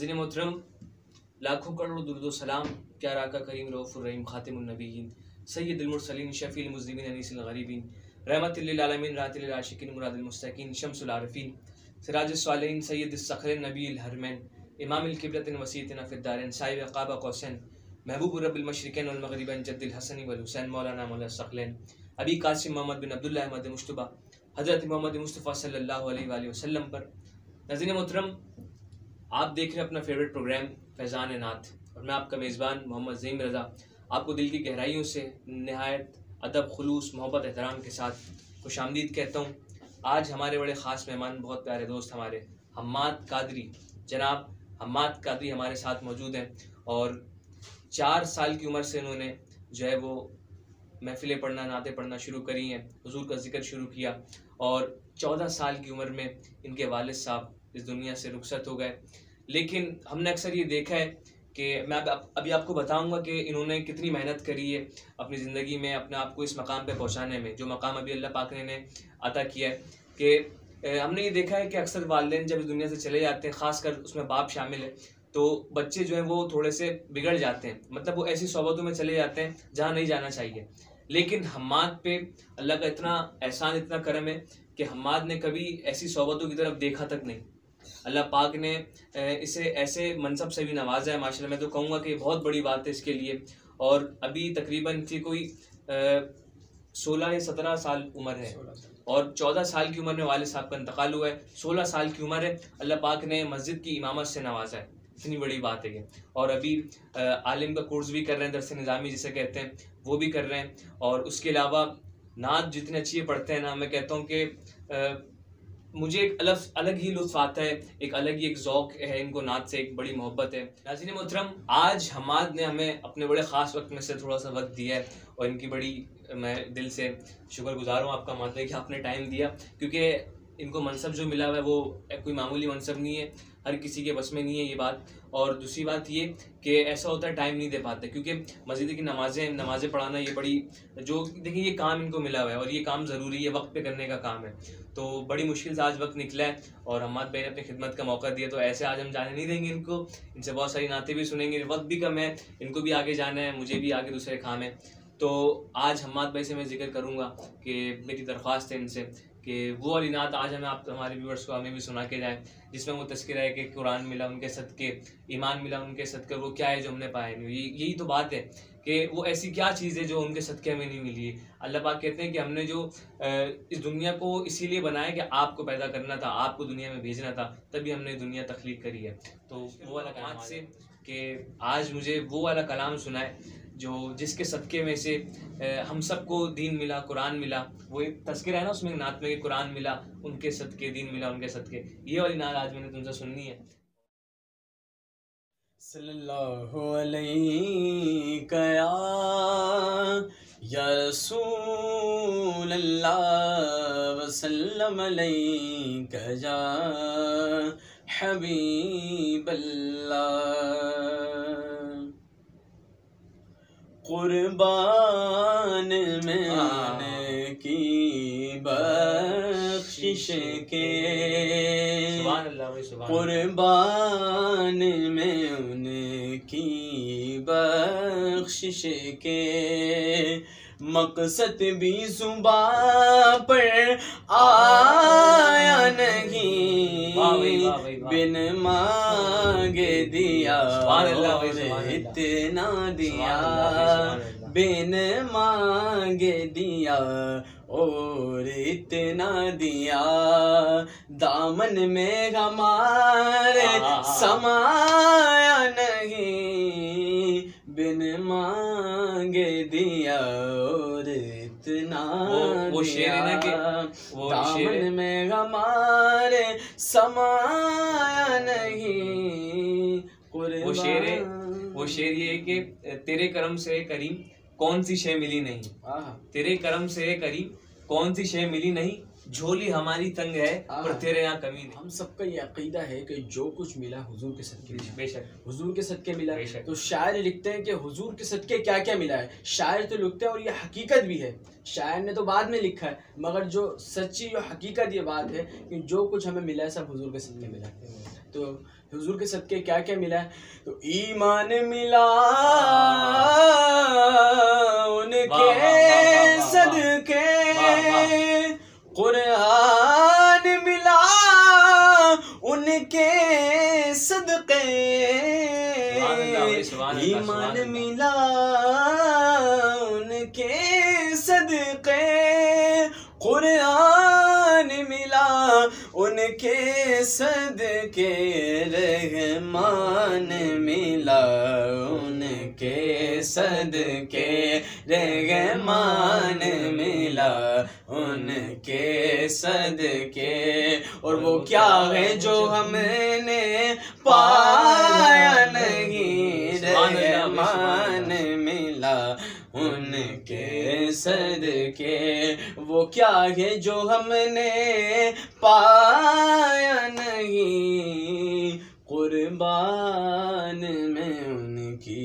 नाज़रीन मोहतरम, लाखों करोड़ों दुरूद व सलाम प्यारा आका करीम रऊफ़ुर रहीम खातिमुन नबिय्यीन सय्यदुल मुरसलीन शफ़ीउल मुज़निबीन अनीसिल गरीबीन रहमतुल लिल आलमीन राहतुल लिल आशिकीन मुरादिल मुस्तकीन शम्सुल आरिफ़ीन सिराजुस सालिहीन सय्यदुस सख़रैन नबील हरमैन इमामुल क़िबलतिन वसीयतिना फ़िद दारैन साहिब क़ाब क़ौसैन महबूब रब्बिल मशरिक़ैन वल मग़रिबैन जद्दिल हसन वल हुसैन मौलाना मौला सक़लैन अबी कासिम मोहम्मद बिन अब्दुल्लाह अहमद मुज्तबा हज़रत मोहम्मद मुस्तफ़ा सल्लल्लाहु अलैहि वसल्लम पर। नाज़रीन मोहतरम, आप देख रहे हैं अपना फेवरेट प्रोग्राम फैज़ान नात और मैं आपका मेज़बान मोहम्मद ज़हीम रज़ा आपको दिल की गहराइयों से नहायत अदब खुलूस मोहब्बत एहतराम के साथ खुशामदीद कहता हूँ। आज हमारे बड़े ख़ास मेहमान, बहुत प्यारे दोस्त हमारे हम्माद कादरी, जनाब हम्माद कादरी हमारे साथ मौजूद हैं और 4 साल की उम्र से इन्होंने जो है वो महफ़िलें पढ़ना, नातें पढ़ना शुरू करी हैं, हुज़ूर का ज़िक्र शुरू किया और 14 साल की उम्र में इनके वालिद साहब इस दुनिया से रुखसत हो गए। लेकिन हमने अक्सर ये देखा है कि मैं अभी आपको बताऊंगा कि इन्होंने कितनी मेहनत करी है अपनी ज़िंदगी में अपने आप को इस मकाम पे पहुंचाने में, जो मकाम अभी अल्लाह पाक ने इन्हें अता किया है। कि हमने ये देखा है कि अक्सर वालिदैन जब इस दुनिया से चले जाते हैं, ख़ासकर उसमें बाप शामिल है, तो बच्चे जो हैं वो थोड़े से बिगड़ जाते हैं, मतलब वो ऐसी सोबतों में चले जाते हैं जहाँ नहीं जाना चाहिए। लेकिन हम्माद पे अल्लाह का इतना एहसान, इतना करम है कि हम्माद ने कभी ऐसी सोबतों की तरफ देखा तक नहीं। अल्लाह पाक ने इसे ऐसे मनसब से भी नवाजा है माशाल्लाह। मैं तो कहूँगा कि बहुत बड़ी बात है इसके लिए। और अभी तकरीबन थी कोई 16 या 17 साल उम्र है और 14 साल की उम्र में वालिद साहब का इंतकाल हुआ है। 16 साल की उम्र है, अल्लाह पाक ने मस्जिद की इमामत से नवाजा है, इतनी बड़ी बात है ये। और अभी आलिम का कोर्स भी कर रहे हैं, दरस निज़ामी जिसे कहते हैं, वो भी कर रहे हैं। और उसके अलावा नात जितनी अच्छी पढ़ते हैं ना, मैं कहता हूँ कि मुझे एक अलग ही लुत्फ़ आता है, एक अलग ही एक ज़ौक़ है इनको नात से, एक बड़ी मोहब्बत है। नाज़रीन मोहतरम, आज हम्माद ने हमें अपने बड़े ख़ास वक्त में से थोड़ा सा वक्त दिया है और इनकी बड़ी मैं दिल से शुक्रगुज़ार हूँ आपका मानते हैं कि आपने टाइम दिया, क्योंकि इनको मनसब जो मिला हुआ है वो कोई मामूली मनसब नहीं है, हर किसी के बस में नहीं है ये बात। और दूसरी बात ये कि ऐसा होता है टाइम नहीं दे पाते, क्योंकि मस्जिद की नमाज़ें पढ़ाना ये बड़ी, जो देखिए ये काम इनको मिला हुआ है और ये काम ज़रूरी है, वक्त पे करने का काम है। तो बड़ी मुश्किल से आज वक्त निकला है और हम्माद भाई ने अपनी खिदमत का मौका दिया, तो ऐसे आज हम जाने नहीं देंगे इनको। इनसे बहुत सारी नातें भी सुनेंगे, वक्त भी कम है, इनको भी आगे जाना है, मुझे भी आगे दूसरे काम है। तो आज हम्माद भाई से मैं जिक्र करूँगा कि मेरी दरख्वास्त है इनसे कि वो वाली नात आज हमारे व्यूअर्स को हमें भी सुना के जाएँ, जिसमें वो तज़किरा है कि कुरान मिला उनके सदक़े, ईमान मिला उनके सदक़े, वो क्या है जो हमने पाया नहीं। यही तो बात है कि वो ऐसी क्या चीज़ है जो उनके सदक़े हमें नहीं मिली है। अल्लाह पाक कहते हैं कि हमने जो इस दुनिया को इसीलिए बनाया कि आपको पैदा करना था, आपको दुनिया में भेजना था, तभी हमने दुनिया तख्लीक करी है। तो वो वाला कलाम से कि आज मुझे वो वाला कलाम सुनाए जो जिसके सदक़े में से हम सबको दीन मिला, कुरान मिला। वो एक तज़किरा है ना उसमें नात में कि कुरान मिला उनके सदक़े, दीन मिला उनके सदक़े। ये वाली नात आज मैंने तुमसे सुननी है। सल्लल्लाहु अलैहि या रसूल अल्लाह वसल्लम अलैका या हबीब अल्लाह। कुर्बान में की बख्शिश के, कुर्बान में उनकी बख्शिश के, मकसद भी ज़ुबां पर आया नहीं, बिन मांगे दिया इतना दिया, बिन मांगे दिया और इतना दिया। दामन में हमारे समाया नहीं, बिन मांगे दिया और इतना वो शेर है ना कि वो दामन में हमारे समाया नहीं। वो शेर ये है कि तेरे करम से करीम कौन सी शय मिली नहीं, तेरे करम से करीम कौन सी शय मिली नहीं, झोली हमारी तंग है पर तेरे यहाँ कमी नहीं। हम सबका ये अकीदा है कि जो कुछ मिला हुजूर के सदके मिला, बेशक हुजूर के सदके मिला। तो शायर लिखते हैं कि हुजूर के सदके क्या क्या मिला है। शायर तो लिखते हैं और ये हकीकत भी है, शायर ने तो बाद में लिखा है, मगर जो सच्ची जो हकीकत ये बात है कि जो कुछ हमें मिला है सब हुजूर के सदके मिला है। तो हुजूर के सदके क्या क्या मिला है? तो ईमान मिला उनके सदके, कुरान मिला उनके सदके, ईमान मिला उनके सदके, कुरान मिला उनके सदके, रहमान मिला उनके सदके, रहमान मिला उनके सदके। और वो क्या है जो हमने पाया नहीं, रहमान मिला उनके सदके। वो क्या है जो हमने पाया नहीं, कुर्बान में उनकी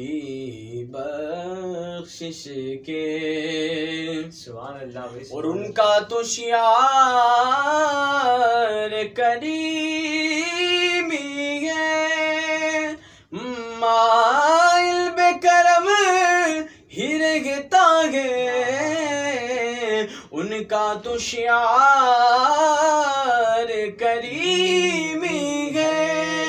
बख्शिश के। सुभान अल्लाह। और उनका तो शियार करीमी है, माइल बेकरम ही रहता है। उनका तो शियार करीमी है,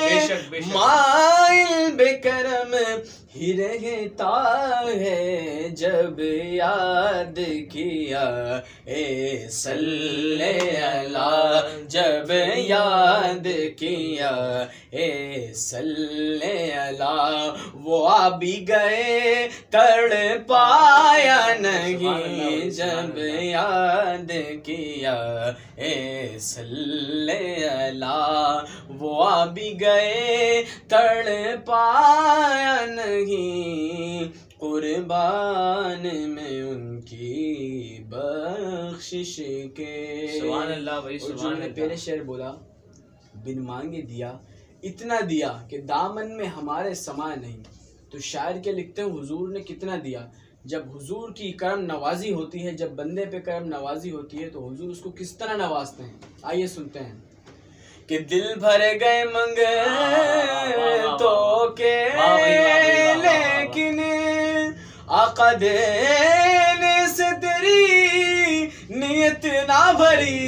माइल बेकरम ही रहता है। जब याद किया ए सल्ले अला, जब याद किया ए सल्ले अला, वो आ भी गए तड़ पाया नहीं। जब याद किया ए सल्ले अला, वो आ भी गए तड़ पाया नहीं, कुर्बान में उनकी बख्शिश के। सुभान अल्लाह भाई, सुभान अल्लाह। पहले शेर बोला, बिन मांगे दिया, इतना दिया कि दामन में हमारे समा नहीं। तो शायर के लिखते हैं हुजूर ने कितना दिया। जब हुजूर की करम नवाजी होती है, जब बंदे पे करम नवाजी होती है, तो हुजूर उसको किस तरह नवाजते हैं, आइए सुनते हैं। कि दिल भर गए मंगे तो के, लेकिन आका देने से तेरी नियत ना भरी।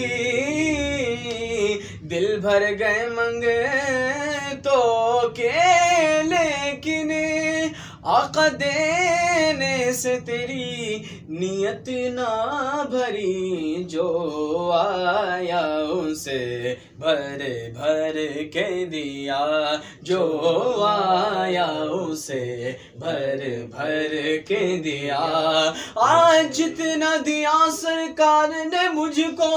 दिल भर गए मंगे तो के, लेकिन आका देने से तेरी नियत ना भरी। जो आया उसे भर भर के दिया, जो आया उसे भर भर के दिया। आज जितना दिया सरकार ने मुझको,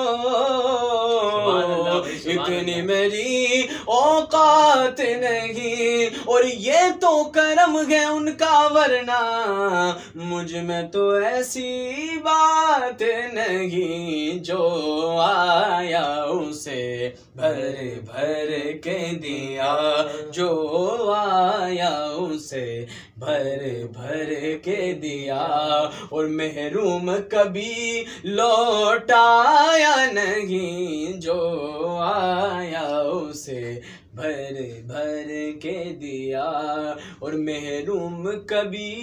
इतनी मेरी औकात नहीं। और ये तो करम है उनका, वरना मुझ में तो ऐसी बात नहीं। जो आया उसे भर भर के दिया, जो आया उसे भर भर के दिया। और महरूम कभी लौटाया नहीं, जो आया उसे भर भर के दिया। और महरूम कभी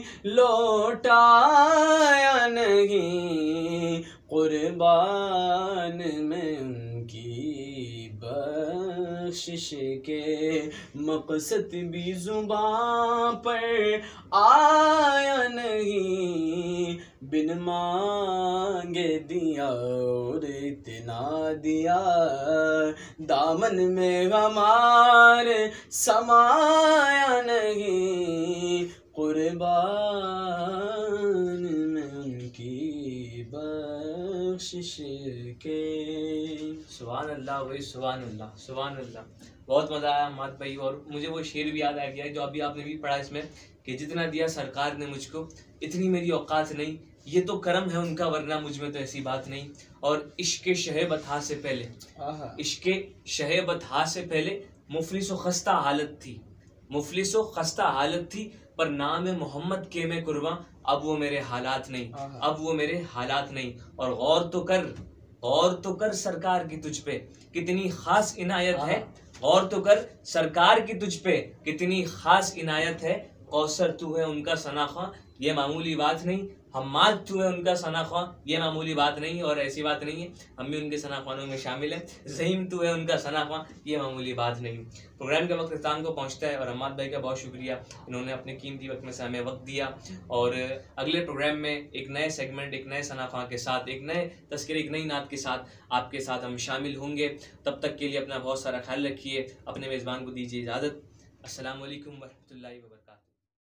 लौटाया नहीं, कुर्बान में उनकी बख्शिश के। मकसद भी जुबां पर आया नहीं, बिन मांगे दिया और इतना दिया। दामन में हमारे समाया नहीं, कुर्बान में उनकी बख्शिश के। सुभान अल्लाह भाई, सुभान अल्लाह, सुभान अल्लाह। बहुत मज़ा आया मात भाई। और मुझे वो शेर भी याद आ गया जो अभी आपने भी पढ़ा इसमें, कि जितना दिया सरकार ने मुझको, इतनी मेरी औकात नहीं। ये तो करम है उनका, वरना मुझ में तो ऐसी बात नहीं। और इश्क़ शहे-बथा से पहले, इश्क़ शहे-बथा से पहले मुफलिस व खस्ता हालत थी, मुफलिस व खस्ता हालत थी। पर नाम मोहम्मद के में कुर्बान, अब वो मेरे हालात नहीं, अब वो मेरे हालात नहीं। और गौर तो कर, गौर तो कर सरकार की तुझ पे, कितनी खास इनायत है। और तो कर सरकार की तुझ पे कितनी खास इनायत है, कौसर तू है उनका सनाखा, ये मामूली बात नहीं, हम्माद तू है उनका सनाखा, ये मामूली बात नहीं। और ऐसी बात नहीं है, हम भी उनके सनाखानों में शामिल हैं। ज़हीम तू है उनका सनाखा, ये मामूली बात नहीं। प्रोग्राम का वक्त इख्तिताम को पहुंचता है और हम्माद भाई का बहुत शुक्रिया, इन्होंने अपने कीमती वक्त में से हमें वक्त दिया। और अगले प्रोग्राम में एक नए सेगमेंट, एक नए सनाखा के साथ, एक नए तस्करे, एक नई नात के साथ आपके साथ हम शामिल होंगे। तब तक के लिए अपना बहुत सारा ख्याल रखिए, अपने मेज़बान को दीजिए इजाज़त। अस्सलामु अलैकुम वरहमतुल्लाहि वबरकातुहू।